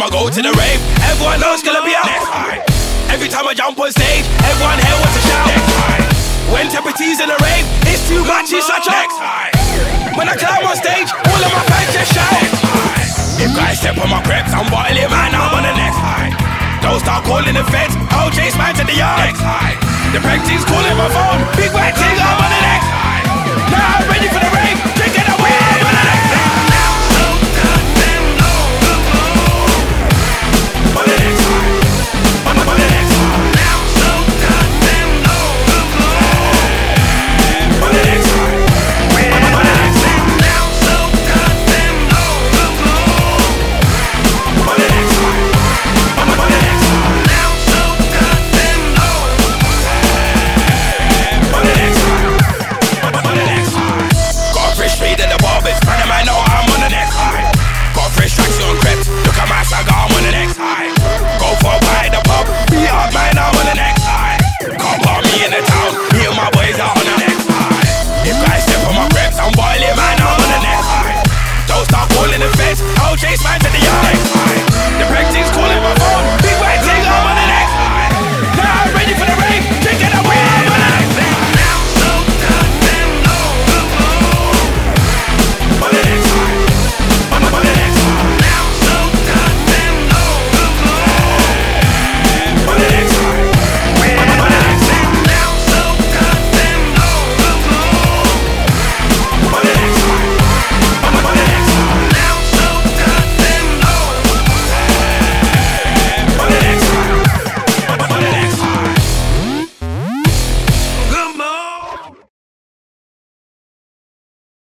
I go to the rave, everyone knows gonna be out. Every time I jump on stage, everyone here wants to shout. When Temperaty's in the rave, it's too much, it's such a. When I climb on stage, all of my fans just shout. If guys step on my creps, I'm boiling, man.